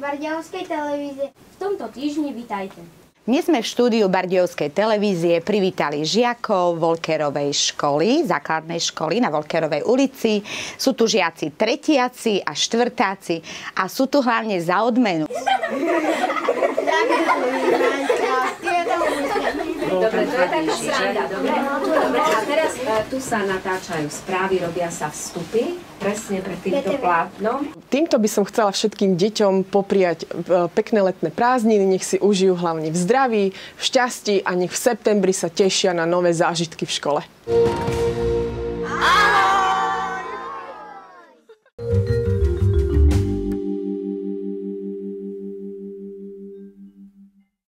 Bardejovskej televízie. V tomto týždni vitajte. Dnes sme v štúdiu Bardejovskej televízie privítali žiakov Volkerovej školy, základnej školy na Volkerovej ulici. Sú tu žiaci tretiaci a štvrtáci a sú tu hlavne za odmenu. Dobre, to je taká sranda, dobre? A teraz tu sa natáčajú správy, robia sa vstupy, presne pred týmto plátnom. Týmto by som chcela všetkým deťom popriať pekné letné prázdniny, nech si užijú hlavne v zdraví, v šťastí a nech v septembri sa tešia na nové zážitky v škole.